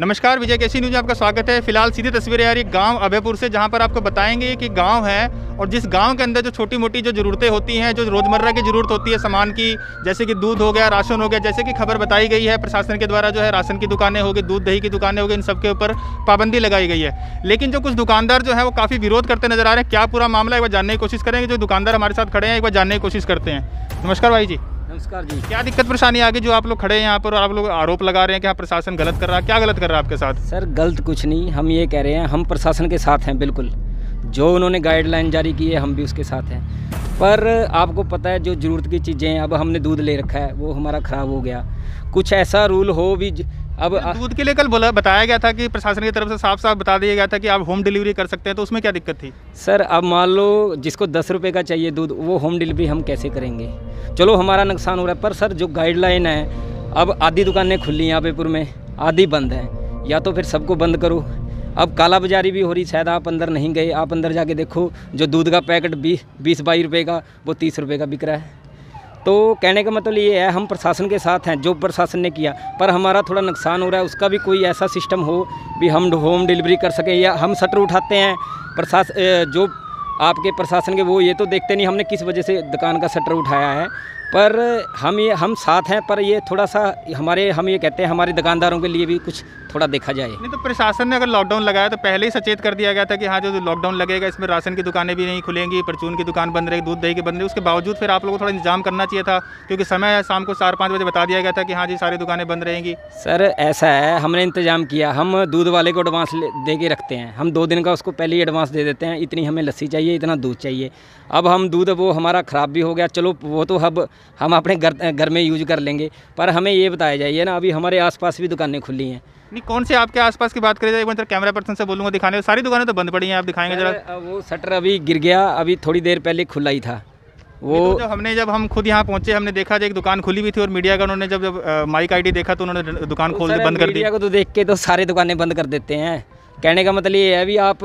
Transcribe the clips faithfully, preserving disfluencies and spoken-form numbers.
नमस्कार, विजय केसी न्यूज में आपका स्वागत है। फिलहाल सीधी तस्वीरें आ रही गांव अभयपुर से, जहां पर आपको बताएंगे कि गांव है और जिस गांव के अंदर जो छोटी मोटी जो ज़रूरतें होती हैं, जो रोज़मर्रा की ज़रूरत होती है सामान की, जैसे कि दूध हो गया, राशन हो गया, जैसे कि खबर बताई गई है प्रशासन के द्वारा, जो है राशन की दुकानें होगी, दूध दही की दुकानें होगी, इन सब के ऊपर पाबंदी लगाई गई है। लेकिन जो कुछ दुकानदार जो है वो काफ़ी विरोध करते नजर आ रहे हैं। क्या पूरा मामला एक बार जानने की कोशिश करेंगे। जो दुकानदार हमारे साथ खड़े हैं एक बार जानने की कोशिश करते हैं। नमस्कार भाई जी। नमस्कार जी। क्या दिक्कत परेशानी आ गई जो आप लोग खड़े हैं यहाँ पर और आप लोग आरोप लगा रहे हैं कि हाँ प्रशासन गलत कर रहा है? क्या गलत कर रहा है आपके साथ? सर गलत कुछ नहीं, हम ये कह रहे हैं हम प्रशासन के साथ हैं बिल्कुल। जो उन्होंने गाइडलाइन जारी की है हम भी उसके साथ हैं। पर आपको पता है जो ज़रूरत की चीज़ें हैं, अब हमने दूध ले रखा है वो हमारा ख़राब हो गया, कुछ ऐसा रूल हो भी। अब दूध के लिए कल बोला बताया गया था कि प्रशासन की तरफ से साफ साफ बता दिया गया था कि आप होम डिलीवरी कर सकते हैं, तो उसमें क्या दिक्कत थी? सर अब मान लो जिसको दस रुपये का चाहिए दूध, वो होम डिलीवरी हम कैसे करेंगे? चलो हमारा नुकसान हो रहा है, पर सर जो गाइडलाइन है, अब आधी दुकानें खुली हैं अभयपुर में, आधी बंद हैं, या तो फिर सबको बंद करो। अब काला बाजारी भी हो रही, शायद आप अंदर नहीं गए, आप अंदर जाके देखो जो दूध का पैकेट बीस बीस बाईस रुपये का वो तीस रुपये का बिक रहा है। तो कहने का मतलब ये है हम प्रशासन के साथ हैं, जो प्रशासन ने किया, पर हमारा थोड़ा नुकसान हो रहा है, उसका भी कोई ऐसा सिस्टम हो भी हम होम डिलीवरी कर सकें। या हम शटर उठाते हैं, प्रशासन जो आपके प्रशासन के वो ये तो देखते नहीं हमने किस वजह से दुकान का शटर उठाया है, पर हम ये हम साथ हैं। पर ये थोड़ा सा हमारे हम ये कहते हैं हमारे दुकानदारों के लिए भी कुछ थोड़ा देखा जाए। नहीं तो प्रशासन ने अगर लॉकडाउन लगाया तो पहले ही सचेत कर दिया गया था कि हाँ जो लॉकडाउन लगेगा इसमें राशन की दुकानें भी नहीं खुलेंगी, परचून की दुकान बंद रहेगी, दूध दही की बंद रहेगी। उसके बावजूद फिर आप लोगों को थोड़ा इंतजाम करना चाहिए था, क्योंकि समय है शाम को चार पाँच बजे बता दिया गया था कि हाँ जी सारी दुकानें बंद रहेंगी। सर ऐसा है, हमने इंतजाम किया, हम दूध वाले को एडवांस दे के रखते हैं, हम दो दिन का उसको पहले ही एडवांस दे देते हैं, इतनी हमें लस्सी चाहिए, इतना दूध चाहिए। अब हम दूध वो हमारा ख़राब भी हो गया, चलो वो तो अब हम अपने घर घर में यूज कर लेंगे, पर हमें ये बताया जाइए ना, अभी हमारे आसपास भी दुकानें खुली हैं। नहीं कौन से आपके आसपास की बात करें जाए, एक बार कैमरा पर्सन से बोलूँगा दिखाने, सारी दुकानें तो बंद पड़ी हैं, आप दिखाएंगे जरा। वो शटर अभी गिर गया, अभी थोड़ी देर पहले खुला ही था वो। तो जब हमने जब हम खुद यहाँ पहुँचे हमने देखा जो एक दुकान खुली हुई थी और मीडिया का उन्होंने जब जब माइक आईडी देखा तो उन्होंने दुकान खोल दी, बंद कर दी। मीडिया को तो देख के तो सारी दुकानें बंद कर देते हैं। कहने का मतलब ये है भी आप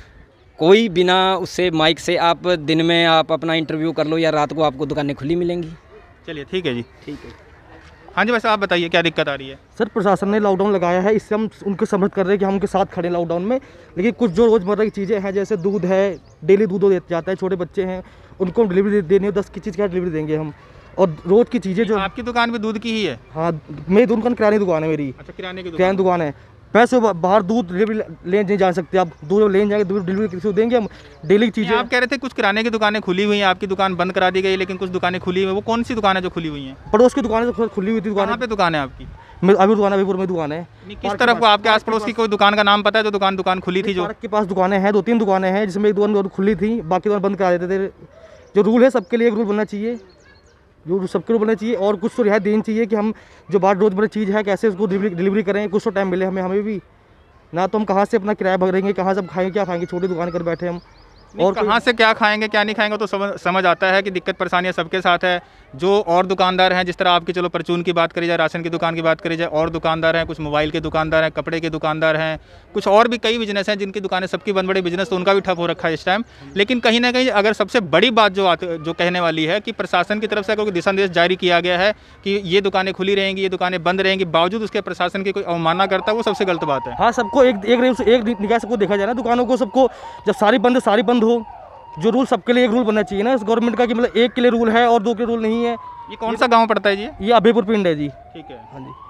कोई बिना उससे माइक से आप दिन में आप अपना इंटरव्यू कर लो या रात को आपको दुकानें खुली मिलेंगी। चलिए ठीक है जी। ठीक है। हाँ जी, वैसे आप बताइए क्या दिक्कत आ रही है? सर प्रशासन ने लॉकडाउन लगाया है, इससे हम उनको समझ कर रहे हैं कि हम उनके साथ खड़े लॉकडाउन में। लेकिन कुछ जो रोज़मर्रा की चीज़ें हैं, जैसे दूध है, डेली दूध देते जाता है, छोटे बच्चे हैं उनको हम डिलीवरी देनी हो, दस की चीज़ क्या डिलीवरी देंगे हम। और रोज़ की चीज़ें जो आपकी दुकान भी दूध की ही है? हाँ, मेरी दुकान किराने दुकान है मेरी। अच्छा, किराने की किराने दुकान है। पैसे बाहर दूध डिलीवरी लेने नहीं जा सकते आप, दूध लेने जाएंगे दूध डिलीवरी किसी को देंगे हम? डेली चीज़ें आप कह रहे थे कुछ किराने की दुकानें खुली हुई हैं, आपकी दुकान बंद करा दी गई, लेकिन कुछ दुकानें खुली हुई हैं। वो कौन सी दुकान है जो खुली हुई हैं? पड़ोस की दुकान है, खुली हुई थी दुकान। कहाँ पे दुकान है आपकी? अभी दुकान अभयपुर में दुकान है। किस तरफ को आपके आस पड़ोस की कोई दुकान का नाम पता है जो दुकान दुकान खुली थी? जो पार्क के पास दुकानें हैं, दो तीन दुकानें हैं जिसमें एक दुकान खुली थी, बाकी दुकान बंद करा देते थे। जो रूल है सबके लिए एक रूल बनना चाहिए, जो सबके रूल बनना चाहिए, और कुछ तो रियायत देनी चाहिए कि हम जो बाहर रोज़मर्रा चीज़ है कैसे उसको डिलीवरी करें, कुछ तो टाइम मिले हमें हमें भी ना। तो हम कहाँ से अपना किराया भरेंगे, कहाँ से खाएंगे, क्या खाएंगे, छोटी दुकान कर बैठे हम। और कहाँ से क्या खाएंगे क्या नहीं खाएंगे तो समझ समझ आता है कि दिक्कत परेशानियाँ सबके साथ है। जो और दुकानदार हैं, जिस तरह आपकी चलो परचून की बात करी जाए, राशन की दुकान की बात करी जाए, और दुकानदार हैं, कुछ मोबाइल के दुकानदार हैं, कपड़े के दुकानदार हैं, कुछ और भी कई बिजनेस हैं जिनकी दुकानें सबकी बंद बड़े बिजनेस तो उनका भी ठप हो रखा है इस टाइम। लेकिन कहीं ना कहीं अगर सबसे बड़ी बात जो जो कहने वाली है कि प्रशासन की तरफ से कोई दिशा निर्देश जारी किया गया है कि ये दुकानें खुली रहेंगी, ये दुकानें बंद रहेंगी, बावजूद उसके प्रशासन की कोई अवमानना करता है, वो सबसे गलत बात है। हाँ, सबको एक एक एक निगाह सबको देखा जाए ना, दुकानों को सबको, जब सारी बंद सारी बंद हो, जो रूल सबके लिए एक रूल बनना चाहिए ना इस गवर्नमेंट का, कि मतलब एक के लिए रूल है और दो के रूल नहीं है। ये कौन सा गांव पड़ता है जी? ये अभयपुर पिंड है जी। ठीक है। हाँ जी,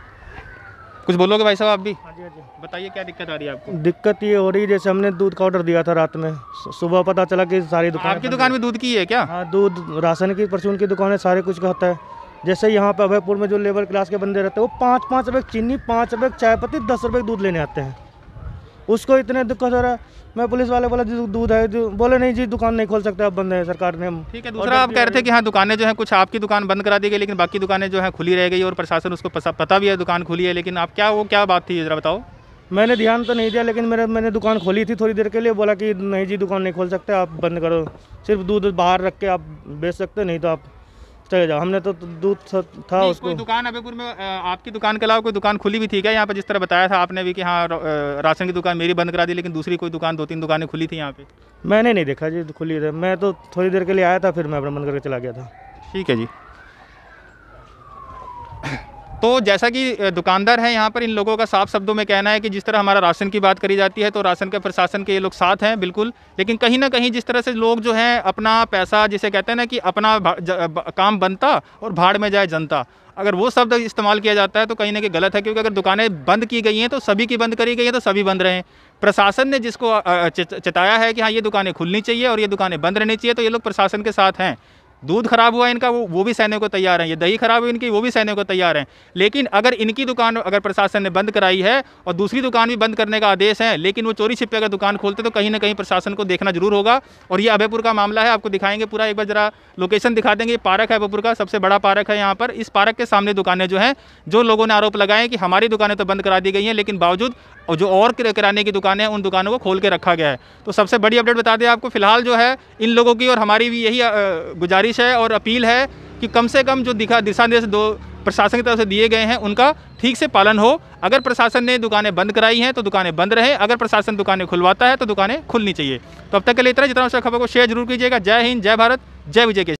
कुछ बोलोगे भाई साहब आप भी? हाँ जी, हाँ जी। बताइए क्या दिक्कत आ रही है आपको? दिक्कत ये हो रही है, जैसे हमने दूध का ऑर्डर दिया था रात में, सुबह पता चला कि सारी दुकान। आपकी दुकान में दूध की है क्या? हाँ, दूध राशन की, परचून की दुकान है, सारे कुछ का होता है। जैसे यहाँ पे अभयपुर में जो लेबर क्लास के बंदे रहते हैं वो पाँच पाँच रुपये चीनी, पाँच रुपये चाय पत्ती, दस रुपये दूध लेने आते हैं, उसको इतने दिक्कत हो रहा है। मैं पुलिस वाले बोला जो दूध है, जो बोले नहीं जी दुकान नहीं खोल सकते, अब बंद है सरकार ने। हम ठीक है। दूसरा आप कह रहे थे कि हाँ दुकानें जो हैं कुछ आपकी दुकान बंद करा दी गई, लेकिन बाकी दुकानें जो हैं खुली रह गई और प्रशासन उसको पता भी है दुकान खुली है, लेकिन आप क्या वो क्या बात थी जरा बताओ? मैंने ध्यान तो नहीं दिया, लेकिन मेरे मैंने दुकान खोली थी थोड़ी देर के लिए, बोला कि नहीं जी दुकान नहीं खोल सकते, आप बंद करो, सिर्फ दूध बाहर रख के आप बेच सकते, नहीं तो आप चले जाओ। हमने तो दूध था उसको। कोई दुकान अभयपुर में आपकी दुकान के अलावा कोई दुकान खुली भी थी क्या यहाँ पे? जिस तरह बताया था आपने भी कि हाँ राशन की दुकान मेरी बंद करा दी, लेकिन दूसरी कोई दुकान, दो तीन दुकानें खुली थी यहाँ पे? मैंने नहीं देखा जी खुली थी, मैं तो थोड़ी देर के लिए आया था, फिर मैं अपना बंद करके चला गया था। ठीक है जी। तो जैसा कि दुकानदार हैं यहाँ पर, इन लोगों का साफ शब्दों में कहना है कि जिस तरह हमारा राशन की बात करी जाती है तो राशन के प्रशासन के ये लोग साथ हैं बिल्कुल, लेकिन कहीं ना कहीं जिस तरह से लोग जो हैं अपना पैसा, जिसे कहते हैं ना कि अपना काम बनता और भाड़ में जाए जनता, अगर वो शब्द इस्तेमाल किया जाता है तो कहीं ना कहीं गलत है, क्योंकि अगर दुकानें बंद की गई हैं तो सभी की बंद करी गई है तो सभी बंद रहें। प्रशासन ने जिसको चेताया है कि हाँ ये दुकानें खुलनी चाहिए और ये दुकानें बंद रहनी चाहिए, तो ये लोग प्रशासन के साथ हैं। दूध खराब हुआ इनका, वो वो भी सहने को तैयार हैं, ये दही खराब हुई इनकी, वो भी सहने को तैयार हैं। लेकिन अगर इनकी दुकान अगर प्रशासन ने बंद कराई है और दूसरी दुकान भी बंद करने का आदेश है, लेकिन वो चोरी छिपे अगर दुकान खोलते तो कहीं ना कहीं प्रशासन को देखना जरूर होगा। और ये अभयपुर का मामला है, आपको दिखाएंगे पूरा, एक बार जरा लोकेशन दिखा देंगे। पार्क है अभयपुर का, सबसे बड़ा पार्क है यहाँ पर। इस पार्क के सामने दुकानें जो हैं, जो लोगों ने आरोप लगाए कि हमारी दुकानें तो बंद करा दी गई हैं, लेकिन बावजूद और जो और किराने की दुकानें हैं उन दुकानों को खोल के रखा गया है। तो सबसे बड़ी अपडेट बता दें आपको, फिलहाल जो है इन लोगों की और हमारी भी यही गुजारिश है और अपील है कि कम से कम जो दिखा दिशा निर्देश दो प्रशासन की तरफ से दिए गए हैं उनका ठीक से पालन हो। अगर प्रशासन ने दुकानें बंद कराई हैं तो दुकानें बंद रहे, अगर प्रशासन दुकानें खुलवाता है तो दुकानें खुलनी चाहिए। तो अब तक के लिए इतना, जितना खबर को शेयर जरूर कीजिएगा। जय हिंद, जय भारत, जय विजय के